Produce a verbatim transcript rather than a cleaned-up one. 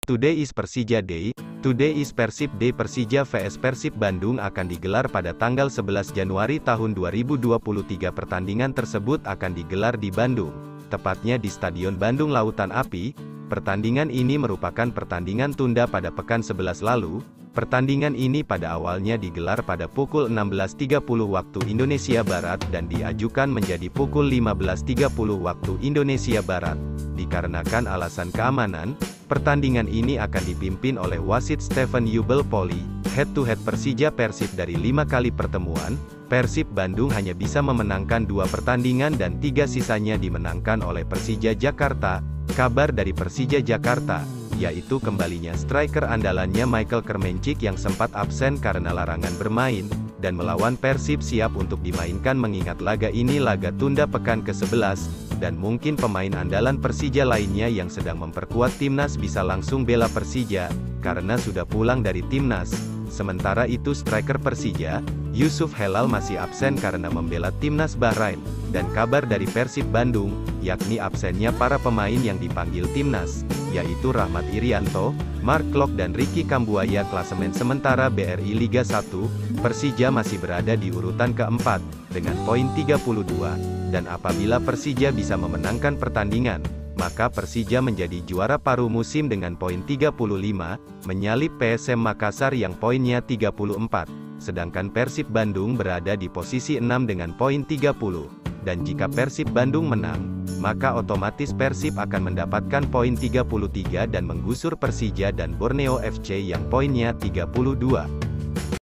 Today is Persija Day. Today is Persib Day. Persija vs Persib Bandung akan digelar pada tanggal sebelas Januari tahun dua ribu dua puluh tiga. Pertandingan tersebut akan digelar di Bandung, tepatnya di Stadion Bandung Lautan Api. Pertandingan ini merupakan pertandingan tunda pada pekan sebelas lalu. Pertandingan ini pada awalnya digelar pada pukul enam belas tiga puluh waktu Indonesia Barat dan diajukan menjadi pukul lima belas tiga puluh waktu Indonesia Barat. Dikarenakan alasan keamanan, pertandingan ini akan dipimpin oleh wasit Stephen Yubel Poli. Head-to-head Persija Persib dari lima kali pertemuan, Persib Bandung hanya bisa memenangkan dua pertandingan dan tiga sisanya dimenangkan oleh Persija Jakarta. Kabar dari Persija Jakarta, yaitu kembalinya striker andalannya Michael Kermencik yang sempat absen karena larangan bermain, dan melawan Persib siap untuk dimainkan mengingat laga ini laga tunda pekan ke sebelas, dan mungkin pemain andalan Persija lainnya yang sedang memperkuat timnas bisa langsung bela Persija, karena sudah pulang dari timnas. Sementara itu striker Persija, Yusuf Helal masih absen karena membela timnas Bahrain, dan kabar dari Persib Bandung, yakni absennya para pemain yang dipanggil timnas, yaitu Rahmat Irianto, Mark Klok dan Ricky Kambuaya. Klasemen sementara B R I Liga satu, Persija masih berada di urutan keempat, dengan poin tiga puluh dua, dan apabila Persija bisa memenangkan pertandingan, maka Persija menjadi juara paruh musim dengan poin tiga puluh lima, menyalip P S M Makassar yang poinnya tiga puluh empat, sedangkan Persib Bandung berada di posisi enam dengan poin tiga puluh, dan jika Persib Bandung menang, maka otomatis Persib akan mendapatkan poin tiga puluh tiga dan menggusur Persija dan Borneo F C yang poinnya tiga puluh dua.